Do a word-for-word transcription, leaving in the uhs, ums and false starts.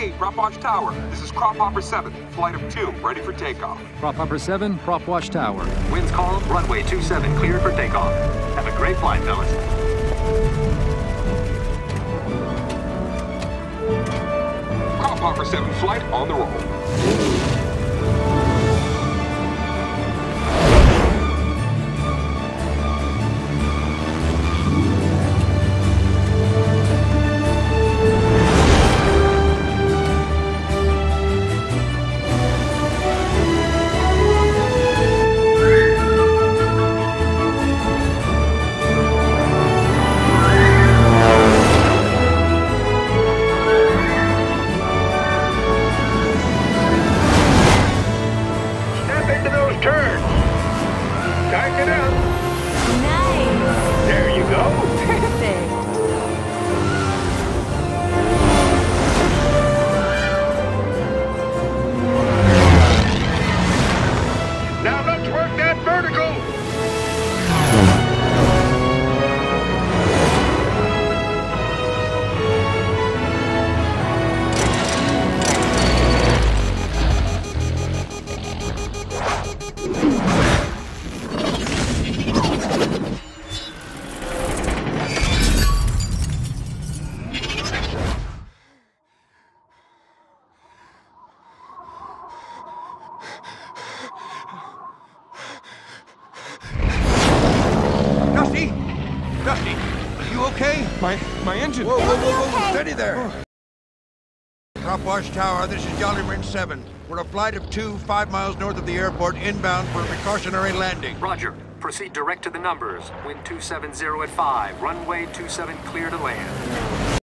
Hey, Prop Watch Tower. This is Crop Hopper seven, flight of two, ready for takeoff. Prop Hopper seven, Prop Watch Tower. Winds calm, runway two seven, cleared for takeoff. Have a great flight, fellas. Crop Hopper seven flight on the roll. Dusty, are you okay? My, my engine. Whoa, whoa, whoa, whoa, Okay. steady there. Crop Watch Tower, this is Jolly Range seven. We're a flight of two, five miles north of the airport, inbound for a precautionary landing. Roger. Proceed direct to the numbers. Wind two seven zero at five. Runway two seven, clear to land.